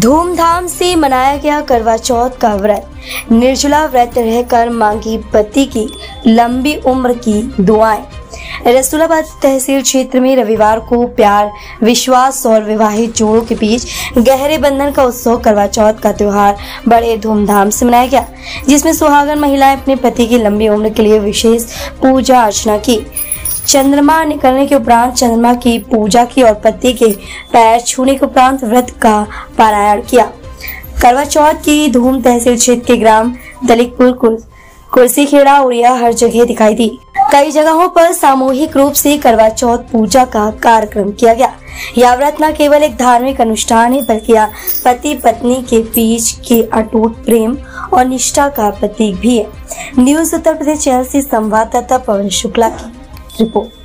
धूमधाम से मनाया गया करवा चौथ का व्रत। निर्जला व्रत रहकर मांगी पति की लंबी उम्र की दुआएं। रसूलाबाद तहसील क्षेत्र में रविवार को प्यार, विश्वास और विवाहित जोड़ों के बीच गहरे बंधन का उत्सव करवा चौथ का त्योहार बड़े धूमधाम से मनाया गया, जिसमें सुहागन महिलाएं अपने पति की लंबी उम्र के लिए विशेष पूजा अर्चना की। चंद्रमा निकलने के उपरांत चंद्रमा की पूजा की और पति के पैर छूने के उपरांत व्रत का पारायण किया। करवा चौथ की धूम तहसील क्षेत्र के ग्राम दलिकपुर, कुर्सी खेड़ा, उड़िया हर जगह दिखाई दी। कई जगहों पर सामूहिक रूप से करवा चौथ पूजा का कार्यक्रम किया गया। यह व्रत न केवल एक धार्मिक अनुष्ठान है, बल्कि पति पत्नी के बीच के अटूट प्रेम और निष्ठा का प्रतीक भी है। न्यूज़ उत्तर प्रदेश चैनल से संवाददाता पवन शुक्ला की रिपोर्ट।